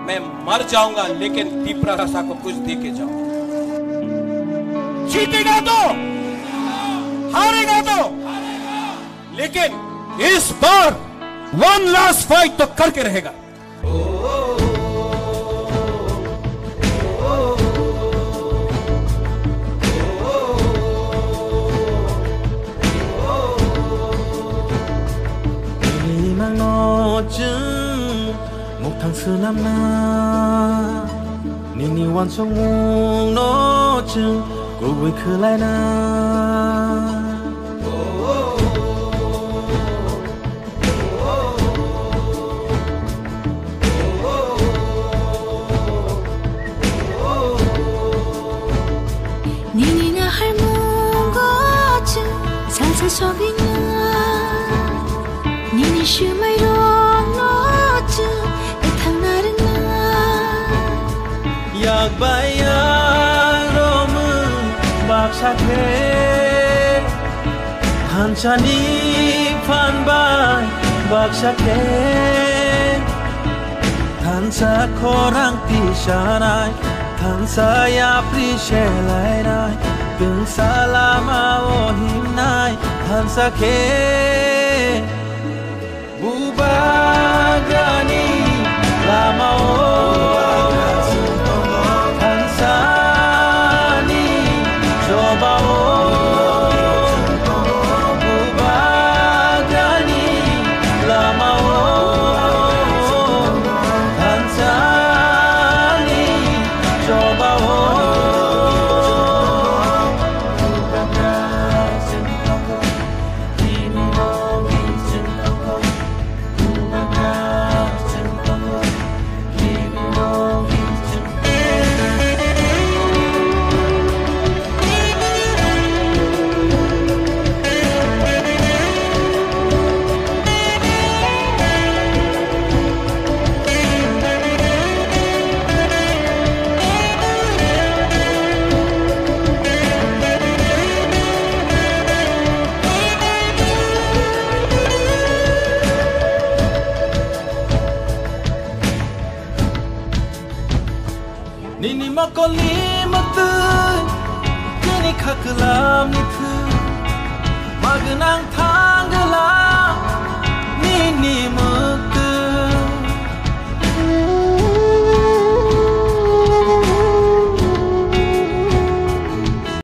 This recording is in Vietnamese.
मैं मर जाऊंगा लेकिन दीपरासा को कुछ दे के जाऊंगा। जीतेगा तो, हारेगा तो, लेकिन इस बार वन लास्ट फाइट तो करके रहेगा। Thằng xưa năm na Nini wan song mung no chừng Cô vui khứ lại na Nini na har mung go chừng Sa sa so bing na Nini shu mai rong no chừng Yak bayang romun bak sakhe Hanchani phan bay bak sakhe Thansa khorang ti sharai Thansa ya pri shelai rai Tung salama o himnai Thansa khe Bubagani lama o Nini makoli matu Kini khaklam ni thu